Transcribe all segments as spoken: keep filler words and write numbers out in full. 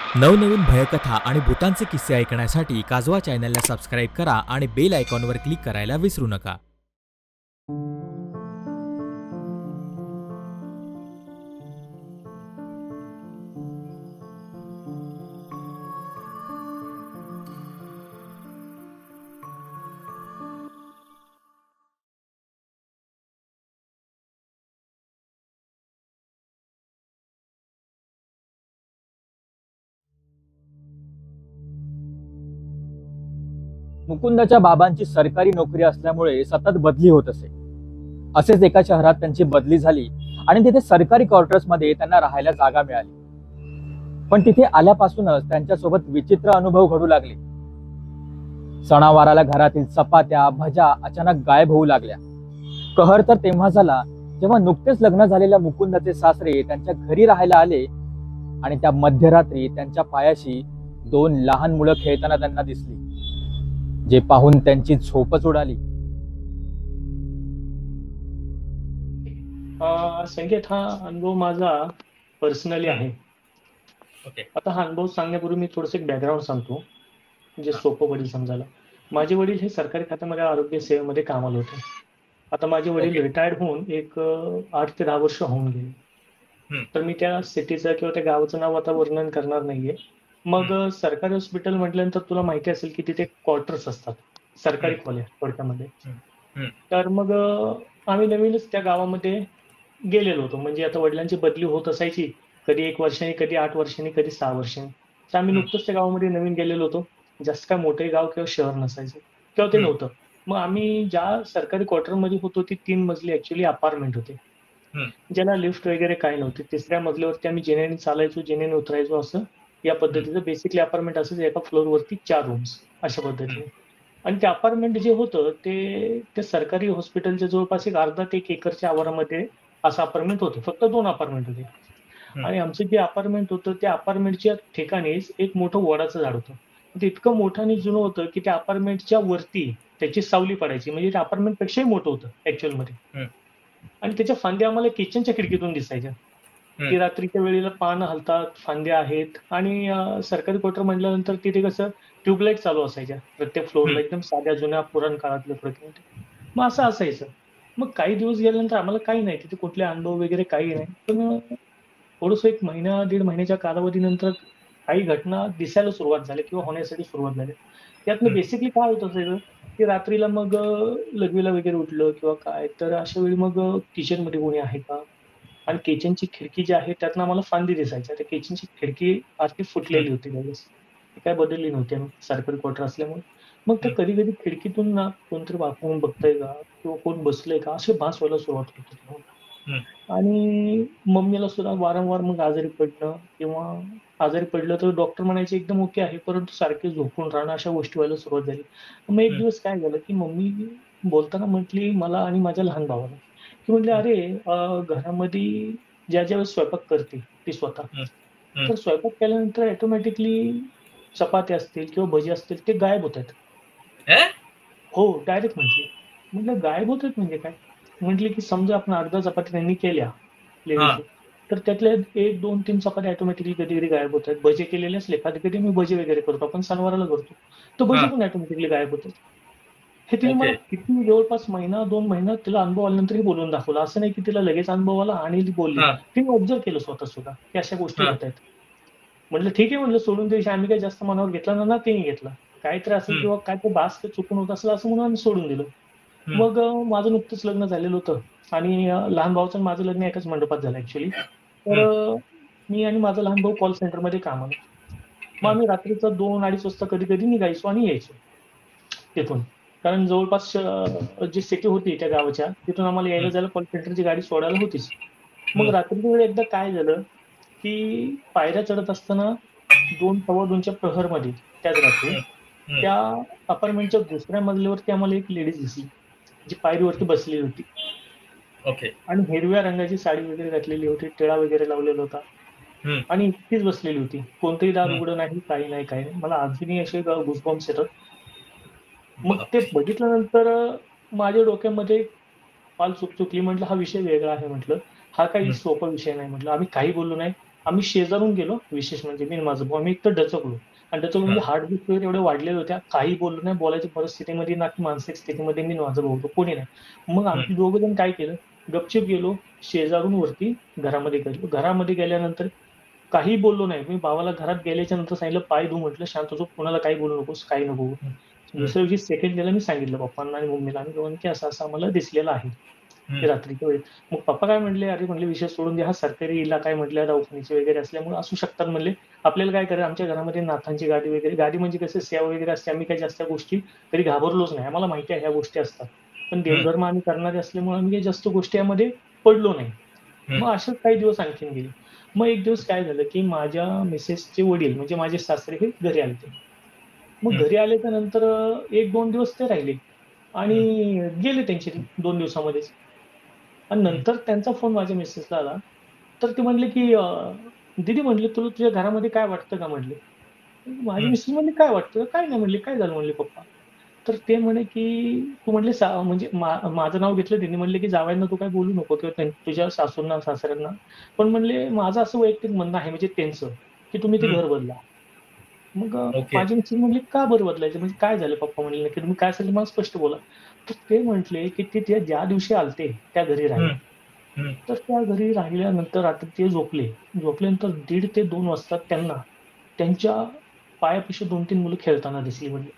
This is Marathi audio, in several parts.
नवनवीन भयकथा आणि भूतांचे किस्से ऐकण्यासाठी काजवा चॅनलला सबस्क्राईब करा आणि बेल आयकॉनवर क्लिक करायला विसरू नका. मुकुंदाच्या बाबांची सरकारी नोकरी असल्यामुळे सतत बदली होत असे. असेच एका शहरात त्यांची बदली झाली आणि तिथे सरकारी क्वार्टर्स मध्ये त्यांना राहायला जागा मिळाली. पण तिथे आल्यापासूनच त्यांच्यासोबत विचित्र अनुभव घडू लागले. सणावाराला घरातील चपात्या भजा अचानक गायब होऊ लागल्या. कहर तर तेव्हा झाला जेव्हा नुकतेच लग्न झालेल्या मुकुंदाचे सासरे त्यांच्या घरी राहायला आले आणि त्या मध्यरात्री त्यांच्या पायाशी दोन लहान मुलं खेळताना त्यांना दिसली, जे पाहून त्यांची झोपच उडाली. संकेत, हा अनुभव माझा पर्सनली आहे. ओके. आता हा अनुभव सांगण्यापूर्वी मी थोडंसं एक बॅकग्राऊंड सांगतो, म्हणजे सोपं वडील समजायला. माझे वडील हे सरकारी खात्यामध्ये आरोग्य सेवेमध्ये कामाला होते. आता माझे वडील ओके. रिटायर्ड होऊन एक अं, आठ ते दहा वर्ष होऊन गेले. हम्म. तर मी त्या सिटीचं किंवा त्या गावाचं नाव आता वर्णन करणार नाहीये. मग अं, सरकारी हॉस्पिटल म्हटल्यानंतर तुला माहिती असेल की तिथे क्वार्टर्स असतात, सरकारी हम्म. खोल्या थोडक्यामध्ये. हम्म. तर मग अं, आम्ही नवीनच त्या गावामध्ये गेलेलो होतो. म्हणजे आता वडिलांची बदली होत असायची, कधी एक वर्षांनी, कधी आठ वर्षांनी, कधी सहा वर्षांनी. तर आम्ही हम्म. नुकतंच त्या गावामध्ये नवीन गेलेलो होतो. जास्त काय मोठे गाव किंवा शहर नसायचं किंवा ते हम्म. नव्हतं. मग आम्ही ज्या सरकारी क्वार्टरमध्ये होतो ती तीन मजली ऍक्च्युली अपार्टमेंट होते, हम्म. ज्याला लिफ्ट वगैरे काही नव्हते. तिसऱ्या मजल्यावरती आम्ही जेनेने चालायचो, जेनेने उतरायचो, असं या पद्धतीचं बेसिकली अपार्टमेंट असायचं. एका फ्लोअरवरती चार रूम्स अशा पद्धतीने. आणि ते अपार्टमेंट जे होतं ते ते सरकारी हॉस्पिटलच्या जवळपास एक अर्धा ते एक एकरच्या आवारामध्ये असं अपार्टमेंट होतं. फक्त दोन अपार्टमेंट होते. आणि आमचं जे अपार्टमेंट होतं त्या अपार्टमेंटच्या ठिकाणीच एक मोठं वडाचं झाड होतं. ते इतकं मोठं आणि जुनं होतं की त्या अपार्टमेंटच्या वरती त्याची सावली पडायची. म्हणजे त्या अपार्टमेंट पेक्षाही मोठं होतं ऍक्च्युअल मध्ये. हम्म. आणि त्याच्या फांद्या आम्हाला किचनच्या खिडकीतून दिसायच्या, हम्म. की रात्रीच्या वेळेला पानं हलतात, फांद्या आहेत. आणि अं, सरकारी क्वार्टर म्हटल्यानंतर तिथे कसं ट्यूबलाईट चालू असायच्या प्रत्येक फ्लोअरला, हम्म. एकदम साध्या जुन्या पुराण काळातल्या प्रकारे. मग असं असायचं. मग काही दिवस गेल्यानंतर आम्हाला काही नाही, तिथे कुठले अनुभव वगैरे काही नाही. पण अं, थोडंसं एक महिना दीड महिन्याच्या कालावधीनंतर काही घटना दिसायला सुरुवात झाल्या किंवा होण्यासाठी सुरुवात झाली. त्यातनं हम्म. बेसिकली काय होत असायचं की रात्रीला मग अं, लघवीला वगैरे उठलं किंवा काय, तर अशा वेळी मग किचन मध्ये कोणी आहे का. आणि किचनची खिडकी जी आहे त्यातनं आम्हाला फांदी दिसायच्या. त्या किचनची खिडकी अशी फुटलेली होती त्यावेळेस, ती काय बदलली नव्हती आम्ही सरकारी क्वार्टर असल्यामुळे. मग त्या कधी कधी खिडकीतून ना कोणतरी वाकून बघतंय का किंवा कोण बसलंय का असे भास व्हायला सुरुवात होत होती तेव्हा. हम्म. आणि मम्मीला सुद्धा वारंवार मग आजारी पडणं किंवा आजारी पडलं तर डॉक्टर म्हणायचे एकदम ओके आहे, परंतु सारखे झोपून राहणं, अशा गोष्टी व्हायला सुरुवात झाली. मग एक हम्म. दिवस काय झालं की मम्मी बोलताना म्हटली मला आणि माझ्या लहान भावाला, की म्हटले अरे अं, घरामध्ये ज्या ज्या वेळेस स्वयंपाक करते ती स्वतः, हम्म. हम्म. तर स्वयंपाक केल्यानंतर ऑटोमॅटिकली चपाती असतील किंवा भजी असतील ते गायब होत आहेत. हे? हो, डायरेक्ट म्हटली. म्हटलं गायब होत आहेत म्हणजे काय? म्हटली की समजा आपण अर्ध्या चपात्या त्यांनी केल्या हा. लेडीजने, तर त्यातल्या एक दोन तीन चपात्या ऑटोमॅटिकली कधी कधी गायब होत आहेत. भजे केलेले असले, कधी कधी मी भजे वगैरे करतो, आपण सणवाराला करतो, तर हा. भजे पण ऑटोमॅटिकली गायब होतात. हे तिने मला ओके. किती जवळपास महिना दोन महिना तिला अनुभव आल्यानंतर हे बोलून दाखवलं. असं नाही की तिला लगेच अनुभव आला आणि ती बोलली. हा. तिने ऑब्झर्व केलं स्वतः सुद्धा की अशा गोष्टी हा. होत आहेत. म्हटलं ठीक आहे, म्हटलं सोडून द्यायची, आम्ही काही जास्त मनावर घेतला ना, ना तिने घेतला. काहीतरी असेल हम्म. किंवा काय ते बास चुकून होत असेल असं म्हणून आम्ही सोडून दिलं. हम्म. मग अं, माझं नुकतंच लग्न झालेलं होतं आणि अं, लहान भावाचं आणि माझं लग्न एकाच मंडपात झालं ऍक्च्युली. तर हम्म. अं, मी आणि माझा लहान भाऊ कॉल सेंटरमध्ये कामाला. मग हम्म. आम्ही रात्रीचं दोन अडीच वाजता कधी कधी निघायचो आणि यायचो तिथून. कारण जवळपास अं, जी सिटी होती त्या गावाच्या तिथून आम्हाला यायला हम्म. जायला कॉल सेंटरची गाडी सोडायला होतीच. मग हम्म. रात्रीच्या वेळी एकदा काय झालं की पायऱ्या चढत असताना दोन सव्वा दोनच्या प्रहरमध्ये त्याच रात्री हम्म. हम्म. त्या अपार्टमेंटच्या दुसऱ्या मजल्यावरती आम्हाला एक लेडीज दिसली, जी पायरीवरती बसलेली होती. ओके. आणि हिरव्या रंगाची साडी वगैरे घातलेली होती, टिळा वगैरे लावलेला होता हम्म. आणि एकटीच बसलेली होती. कोणतंही दार हम्म. उघडं नाही, काही नाही, काही नाही. मला अजूनही असे गुजबम्स येतात. मग ते बापरे. बघितल्यानंतर अं, माझ्या डोक्यामध्ये पाल चूक चुकली. म्हटलं हा विषय वेगळा आहे म्हटलं. हा काही हम्म. सोपा विषय नाही म्हटलं. आम्ही काही बोललो नाही. आम्ही शेजारून गेलो, विशेष म्हणजे मी आणि माझं भाऊ आम्ही एकतर डचकलो आणि डचकलो म्हणजे हार्टबीट वगैरे एवढे वाढलेले होत्या, काही बोललो नाही, बोलायच्या परिस्थितीमध्ये ना की मानसिक स्थितीमध्ये मी आणि माझा भाऊ होतो, कोणी नाही. मग आम्ही दोघं जण काय केलं, गपचूप गेलो, शेजारून वरती घरामध्ये गेलो. घरामध्ये गेल्यानंतर काही बोललो नाही. मी भावाला घरात गेल्याच्या नंतर सांगितलं, "पाय धुवू," म्हटलं, "शांत झोप, कोणाला काही बोलू नकोस, काही नको." दुसऱ्या दिवशी सेकंड डेला मी सांगितलं पप्पांना आणि मम्मीला आणि दोघांना, की असं-असं आम्हाला दिसलेलं आहे, की रात्रीच्या वेळी. मग पप्पा काय म्हटले, "अरे," म्हटले, "विषय सोडून दे, हा सरकारी इलाका आहे," म्हटलं, "दवाखान्याचे वगैरे असल्यामुळे असू शकतात," म्हणले. "आपल्याला काय करायचं, आमच्या घरामध्ये नाथांची गादी वगैरे, गादी म्हणजे कसं सेवा वगैरे असते, आम्ही काही जास्त गोष्टी कधी घाबरलोच नाही. आम्हाला माहिती आहे ह्या गोष्टी असतात. पण देवधर्म आम्ही करणारे असल्यामुळे आम्ही काही जास्त गोष्टी यामध्ये पडलो नाही." मग असेच काही दिवस आणखीन गेले. मग एक दिवस काय झालं, की माझ्या मिसेसचे वडील म्हणजे माझे सासरे हे घरी आले होते. मग घरी आल्याच्या नंतर अ, एक दोन दिवस ते राहिले आणि गेले त्यांचे दोन दिवसामध्येच. आणि नंतर त्यांचा फोन माझ्या मिसेसला आला. तर ते म्हणले, की अ, "दीदी," म्हटले, "तुला तुझ्या घरामध्ये काय वाटतं का?" म्हटले. माझी मिसेस म्हणली, "काय वाटतं?" "काय नाही," म्हणले, "काय झालं?" म्हणले, "पप्पा." तर ते म्हणे, की "तू," म्हटले, "सा म्हणजे मा माझं नाव घेतलं त्यांनी, म्हणले, की "जावयांना तू काही बोलू नको किंवा त्यां तुझ्या सासूंना, सासऱ्यांना. पण," म्हणले, "माझं असं वैयक्तिक म्हणणं आहे," म्हणजे त्यांचं, "की तुम्ही ते घर बदला." मग अ, ओके. माझी मिसेस म्हणली, "का बरं बदलायचं? म्हणजे काय झालं पप्पा?" म्हणले, "नक्की तुम्ही काय असेल ते मला स्पष्ट बोला." तर ते म्हटले, की "ते त्या ज्या दिवशी आलते त्या घरी राहायला. तर त्या घरी राहिल्यानंतर रात्री ते झोपले. झोपल्यानंतर दीड ते दोन वाजता त्यांना त्यांच्या पायापाशी दोन तीन मुलं खेळताना दिसली म्हणले.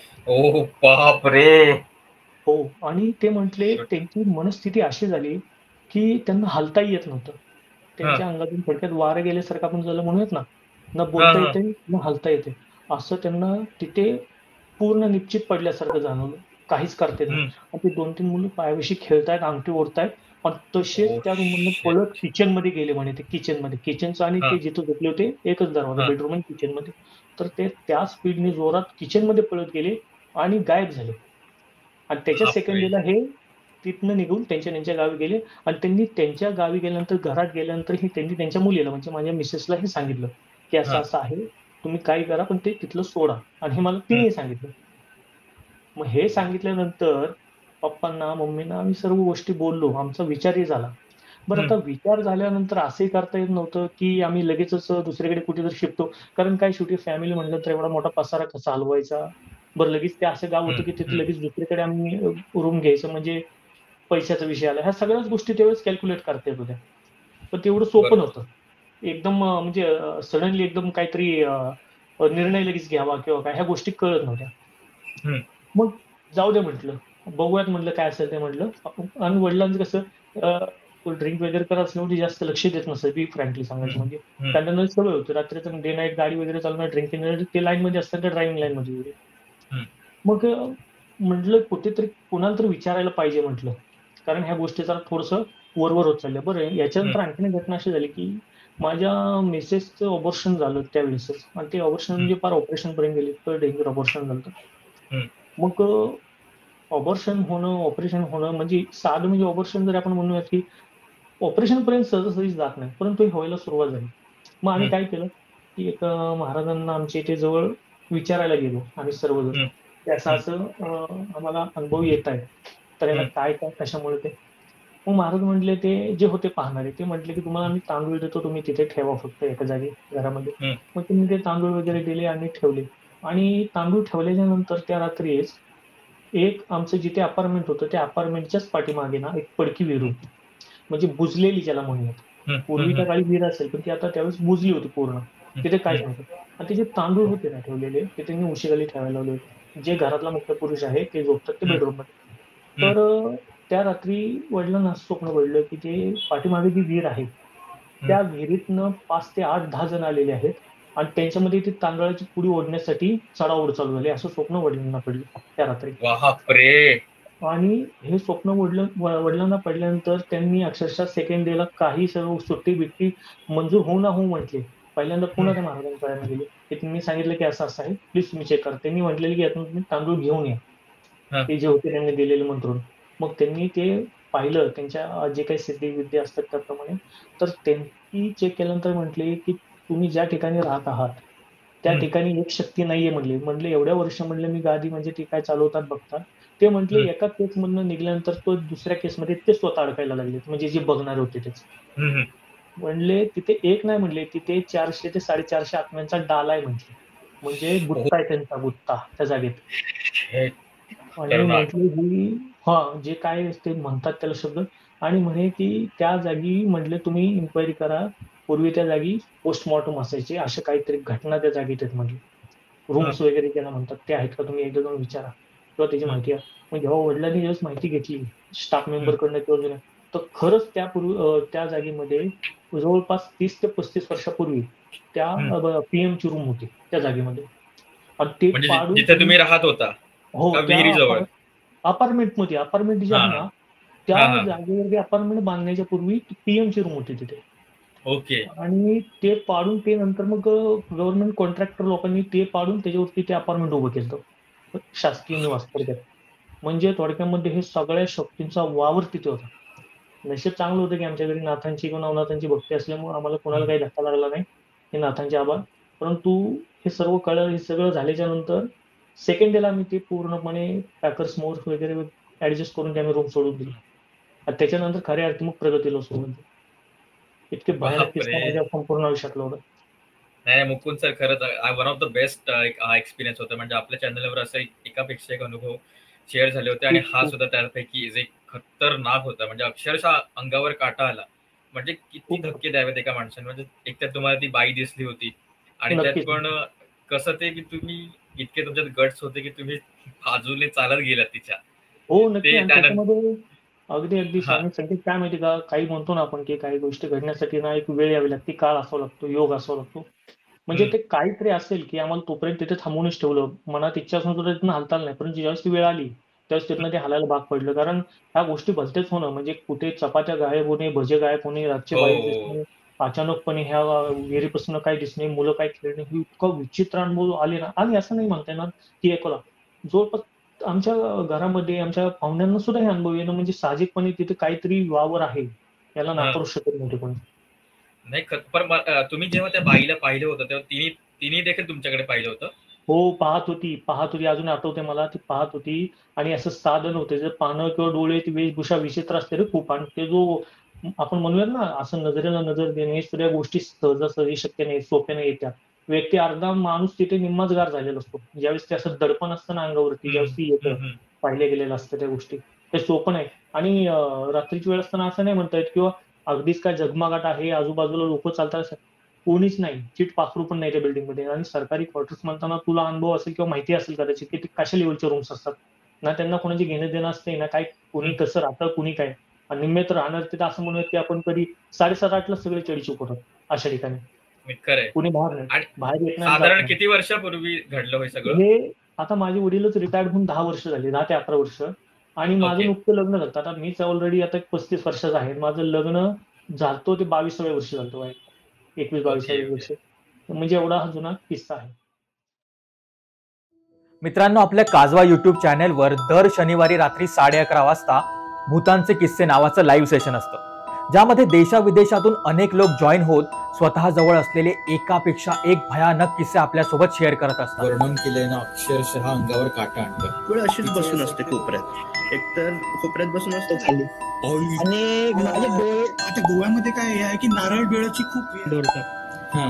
ओ बापरे! हो आणि ते म्हटले त्यांची मनस्थिती अशी झाली, की त्यांना हलताही येत नव्हतं. हां. त्यांच्या अंगातून थोडक्यात वारं गेल्यासारखं आपण ज्याला म्हणूयात ना, ना हां, बोलता हां. येतंय, ना हलता येतंय. असं त्यांना तिथे पूर्ण निश्चित पडल्यासारखं जाणवलं. काहीच करता येत नाही. हं. आणि ते दोन तीन मुलं पायापाशी खेळतायत, अंगठी ओढतायत आणि तसेच ओह त्या रूममधनं शिट! पळत किचनमध्ये गेले म्हणे ते किचनमध्ये. किचनचं आणि हां, ते जिथं झोपले होते एकच दरवाजा हां. बेडरूम आणि किचनमध्ये. तर ते त्या स्पीडने जोरात किचनमध्ये पळत गेले आणि गायब झाले. आणि त्याच्या सेकंड बापरे! डेला हे तिथनं निघून त्यांच्या त्यांच्या गावी गेले आणि त्यांनी त्यांच्या गावी गेल्यानंतर घरात गेल्यानंतर ही त्यांनी त्यांच्या मुलीला म्हणजे माझ्या मिसेसला हे सांगितलं, की हां. असं-असं आहे. तुम्ही काही करा पण ते तिथलं सोडा आणि हे मला हं, तिने सांगितलं. मग हे सांगितल्यानंतर पप्पांना, मम्मींना आम्ही सर्व गोष्टी बोललो. आमचा विचारही झाला. बरं हं, आता विचार झाल्यानंतर असंही करता येत नव्हतं, की आम्ही लगेचच अ, दुसरीकडे कुठेतरी शिफ्ट होऊ. कारण काय शेवटी फॅमिली म्हटलं तर एवढा मोठा पसारा कसा हलवायचा? बरं लगेच ते असं गाव हं, होतं, की तिथे हं. लगेच दुसरीकडे आम्ही अ, रूम घ्यायचं म्हणजे पैशाचा विषय आला. ह्या सगळ्याच गोष्टी त्यावेळेस कॅल्क्युलेट करता येत होत्या. पण तेवढं सोपं बरोबर. नव्हतं. एकदम अ, म्हणजे सडनली एकदम काहीतरी अ, अ, निर्णय लगेच घ्यावा किंवा काय ह्या गोष्टी कळत नव्हत्या. हं, मग जाऊ दे म्हटलं. बघूयात म्हटलं काय असेल ते म्हटलं. आणि वडिलांचं कसं अ, ड्रिंक वगैरे करत असल्यामुळे ते जास्त लक्ष देत नसत बी फ्रँकली सांगायचं हं, म्हणजे. हं, कारण त्यांना सवय होती. रात्रीचं डे नाईट गाडी वगैरे चालवणं, ड्रिंकिंग ते लाईनमध्ये असतात त्या ड्रायव्हिंग लाईनमध्ये वगैरे. हं, मग अ, म्हटलं कुठेतरी कोणाला तरी विचारायला पाहिजे म्हटलं. कारण ह्या गोष्टी जरा थोडंसं वर-वर होत चालल्या. बरं हं, याच्यानंतर आणखीन एक घटना अशी झाली, की माझ्या मिसेसचं अबॉर्शन झालं त्यावेळेसच आणि ते अबॉर्शन हं, म्हणजे फार ऑपरेशनपर्यंत गेले. इतकं डेंजर अबॉर्शन झालं होतं. हं, मग अबॉर्शन होणं, ऑपरेशन होणं म्हणजे साधं म्हणजे अबॉर्शन जरी आपण म्हणूयात, की ऑपरेशनपर्यंत सहजासहजी जात नाही. परंतु हे व्हायला सुरुवात झाली. मग आम्ही हं, काय केलं, की एक अ, महाराजांना आमच्या इथे जवळ विचारायला गेलो आम्ही सर्वजण, हं, की हं, असं-असं अ, आम्हाला अनुभव येत आहेत. तर याला हं, काय, काय, कशामुळे ते? मग महाराज म्हटले ते जे होते पाहणारे ते म्हटले, की "तुम्हाला आम्ही तांदूळ देतो, तुम्ही तिथे ठेवा फक्त एका जागी घरामध्ये." हं, मग त्यांनी ते तांदूळ वगैरे दिले आणि ठेवले आणि तांदूळ ठेवल्याच्या नंतर त्या रात्रीच एक आमचं जिथे अपार्टमेंट होतं, त्या अपार्टमेंटच्याच पाठीमागे ना एक पडकी विहीर होती. म्हणजे बुजलेली ज्याला म्हणूयात. हं, हं, पूर्वीच्या हं, काळी विहीर असेल, पण ती आता त्यावेळेस बुजली होती पूर्ण. हं, तिथे काहीच हं, नव्हतं. आणि ते जे तांदूळ होते ना ठेवलेले, ते त्यांनी उशीखाली ठेवायला लावले होते. जे घरातला मुख्य पुरुष आहे, ते झोपतात ते हं, बेडरूममध्ये. हं, तर अ, त्या रात्री वडिलांना असं स्वप्न पडलं, की ते पाठीमागे जी विहीर आहे, हं. त्या विहिरीतनं पाच ते आठ दहा जण आलेले आहेत आणि त्यांच्यामध्ये ती तांदळाची पुडी ओढण्यासाठी चढाओढ चालू झाली. असं स्वप्न वडिलांना पडलं त्या रात्री. बापरे! आणि हे स्वप्न वडील व वडिलांना पडल्यानंतर त्यांनी अक्षरशः सेकंड डेला काही सर्व सुट्टी-बिट्टी मंजूर हो ना हो म्हटले. पहिल्यांदा हं, पुन्हा त्या महाराजांकडे गेले, की त्यांनी सांगितलं, की असं-असं आहे. प्लीज तुम्ही चेक करा. त्यांनी म्हटलेलं, की यातून तुम्ही तांदूळ घेऊन या. हं, ते जे होते त्यांनी दिलेले मंत्रून. मग त्यांनी ते पाहिलं त्यांच्या अ, जे काही सिद्धी-विद्या असतात त्याप्रमाणे. तर त्यांनी चेक केल्यानंतर म्हटले, की तुम्ही ज्या ठिकाणी राहत आहात, त्या हं, ठिकाणी एक शक्ती नाहीये म्हणले. म्हणले एवढ्या वर्ष म्हणले मी गादी म्हणजे ते काय चालवतात बघतात. ते म्हटले हं, एका केसमधनं निघाल्यानंतर तो दुसऱ्या केसमध्ये ते स्वतः अडकायला लागलेत. म्हणजे जे बघणारे होते तेच. हं, हं. म्हणले तिथे एक नाही म्हणले, तिथे चारशे ते साडेचारशे आत्म्यांचा डाला आहे म्हटले. म्हणजे गुत्ता आहे त्यांचा, गुत्ता त्या जागेत. हे आणि खतरनाक. म्हटले ही हा जे काय ते म्हणतात त्याला शब्द, आणि म्हणे की त्या जागी म्हटले तुम्ही इन्क्वायरी करा, पूर्वी त्या जागी पोस्टमॉर्टम असायचे, अशा काहीतरी घटना त्या जागेत आहेत म्हटले. रूम्स वगैरे ज्याला म्हणतात ते आहेत का, तुम्ही एकदा जाऊन विचारा किंवा त्याची माहिती आहे. मग जेव्हा वडिलांनी जेव्हा माहिती घेतली स्टाफ मेंबर कडनं किंवा जुन्या, तर खरंच त्या पूर्वी अं, त्या जागेमध्ये जवळपास तीस ते पस्तीस वर्षापूर्वी त्या पीएम ची रूम होती त्या जागेमध्ये. आणि ते म्हणजे पाडून जिथे तुम्ही राहत होता हो का त्या विहिरीजवळ? अपार्टमेंट मध्ये, अपार्टमेंट जे हा, आहे हा. ना हा, त्या हा. जागेवर अपार्टमेंट बांधण्याच्या पूर्वी पीएम ची रूम होती तिथे. ओके. आणि ते पाडून ते नंतर मग गव्हर्नमेंट कॉन्ट्रॅक्टर लोकांनी ते पाडून त्याच्यावरती ते अपार्टमेंट उभं केलं, शासकीय निवास थोडक्यात. म्हणजे थोडक्यामध्ये हे सगळ्या शक्तींचा वावर तिथे होता. नशीब चांगलं होतं की आमच्या घरी नाथांची किंवा नवनाथांची भक्ती असल्यामुळे आम्हाला कोणाला काही धक्का लागला नाही, हे नाथांचे आभार. परंतु हे सर्व कळलं, हे सगळं झाल्याच्या नंतर सेकंड डेला आम्ही ते पूर्णपणे पॅकर्स मोर्स वगैरे ऍडजस्ट करून ते आम्ही रूम सोडून दिली. आणि त्याच्यानंतर खऱ्या अर्थी मग प्रगतीला सोडून दिली. इतके भयानक किस्सा बापरे. माझ्या संपूर्ण आयुष्यातला होता. नाही नाही, मुकुंद सर खरंच वन ऑफ द बेस्ट हा एक्सपिरियन्स होता. म्हणजे आपल्या चॅनलवर असं एक- एकापेक्षा एक अनुभव शेअर झाले होते आणि खूप हा खूप सुद्धा त्यापैकी जे खतरनाक होता. म्हणजे अक्षरशः अंगावर काटा आला. म्हणजे किती खूप धक्के द्यावेत एका माणसाने. म्हणजे एक तर तुम्हाला ती बाई दिसली होती आणि त्यात नक्कीच. पण कसं ते की तुम्ही इतके तुमच्यात गट्स होते की तुम्ही बाजूने चालत गेलात तिच्या. हो नक्की. ते आणि त्यानंतर त्याच्यामध्ये अगदी अगदी हा स्वामी संकेत काय माहिती का, काही म्हणतो ना आपण की काही गोष्टी घडण्यासाठी ना एक वेळ यावी लागते, काळ असावा लागतो, योग असावा लागतो. म्हणजे हम्म, ते काहीतरी असेल की आम्हाला तोपर्यंत तिथे थांबवूनच ठेवलं, मनात इच्छा असून सुद्धा तिथून हालता आलं नाही. पण ज्यावेळेस ती वेळ आली त्यावेळेस तिथनं ते हालायला भाग पडलं. कारण ह्या गोष्टी भलतेच होणं, म्हणजे कुठे चपात्या गायब होणे, भजे गायब होणे, रातचे हो बाहेर दिसणे, अचानकपणे ह्या विहिरीपासून काय दिसणे, मुलं काय खेळणे, ही इतकं विचित्र अनुभव आले ना. आणि असं नाही म्हणता येणार की एकला, जवळपास आमच्या घरामध्ये आमच्या पाहुण्यांना सुद्धा हे अनुभव येणं म्हणजे साहजिकपणे तिथे काहीतरी वावर आहे, याला हा. नाकारू शकत नव्हते कोणी. नाही खत- पण म- अं, तुम्ही जेव्हा त्या बाईला पाहिलं होतं तेव्हा तिने तिने देखील तुमच्याकडे पाहिलं होतं? हो पाहत होती, पाहत होती, अजून आठवते मला, ती पाहत होती. आणि असं साधन होते, जर पानं किंवा डोळे, ती वेशभूषा विचित्र असते रे खूप. आणि ते जो आपण म्हणूयात ना, असं नजरेला नजर देणे, सगळ्या गोष्टी सहजासहजी शक्य नाही, सोप्या नाही येत्या. व्यक्ती अर्धा माणूस तिथे निम्माच गार झालेला असतो ज्यावेळेस ते असं दडपण असतं ना अंगावरती, हम्म, ज्यावेळेस ती हम्म, येतं, हम्म. पाहिले गेलेलं असतं त्या गोष्टी. ते सोपं नाही. आणि अं, रात्रीची वेळ असताना असं नाही म्हणता येत किंवा अगदीच काय झगमगाट आहे, आजूबाजूला लोक चालतात असं कोणीच नाही, चिट पाखरू पण नाही त्या बिल्डिंग मध्ये. आणि सरकारी क्वार्टर्स म्हणताना तुला अनुभव असेल किंवा माहिती असेल कदाचित की ते कशा लेवलचे रूम्स असतात ना, त्यांना कोणाची घेणं देणं असते ना काय, कोणी हम्म. कसं राहतं, कुणी काय. आणि निम्मे तर राहणार तिथे असं म्हणूयात की आपण कधी साडेसात आठला सगळे चढीचूक होतात अशा ठिकाणी. खरंय. कुणी बाहेर नाही, आणि बाहेर येत नाही, जात साधारण नाही. किती वर्षापूर्वी घडलं होय सगळं? हे आता माझे वडीलच रिटायर्ड होऊन दहा वर्ष झाली, दहा ते अकरा वर्ष. आणि माझं ओके. नुकतं लग्न झालं. आता मीच ऑलरेडी आता पस्तीस वर्षाचा आहे, माझं लग्न झालतो ते बावीसाव्या वर्षी झालतो, एकवीस ओके बावीसाव्या ओके. वर्षी. म्हणजे एवढा हा जुना किस्सा आहे. मित्रांनो, आपल्या काजवा युट्यूब चॅनेलवर दर शनिवारी रात्री साडे अकरा वाजता भूतांचे किस्से नावाचं लाईव्ह सेशन असतं, ज्यामध्ये देशाविदेशातून अनेक लोक जॉईन होत स्वतः जवळ असलेले एकापेक्षा एक भयानक किस्से आपल्यासोबत शेअर करत असतात. वर्णन केलंय ना, अक्षरशः अंगावर काटा आणतं. वेळ अशीच बसून असते कोपऱ्यात, एकतर कोपऱ्यात बसून असतो खाली ऑइल. आणि माझे डोळे आता गोव्यामध्ये काय हे आहे की नारळ बिळाची खूप हा.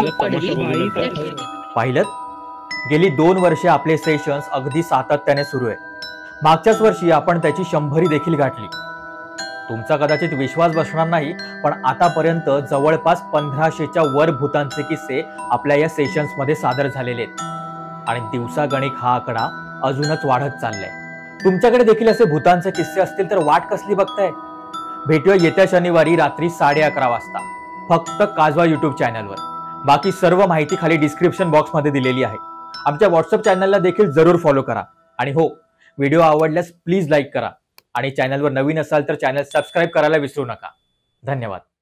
पाहिलं, गेली दोन वर्षे आपले सेशन्स अगदी सातत्याने सुरू आहे. मागच्याच वर्षी आपण त्याची शंभरी देखील गाठली. तुमचा कदाचित विश्वास बसणार नाही, पण आतापर्यंत जवळपास पंधराशेच्या वर भूतांचे किस्से आपल्या या सेशन्स मध्ये सादर झालेले आहेत. आणि दिवसागणिक हा आकडा अजूनच वाढत चाललाय. तुमच्याकडे देखील असे भूतांचे किस्से असतील तर वाट कसली बघताय? भेटूया येत्या शनिवारी रात्री साडे अकरा वाजता फक्त काजवा युट्यूब चॅनलवर. बाकी सर्व माहिती खाली डिस्क्रिप्शन बॉक्समध्ये दिलेली आहे. आमच्या व्हॉट्सअप चॅनलला देखील जरूर फॉलो करा. आणि हो, व्हिडिओ आवडल्यास प्लीज लाईक करा आणि चॅनलवर नवीन असाल तर चॅनल सबस्क्राईब करायला विसरू नका. धन्यवाद.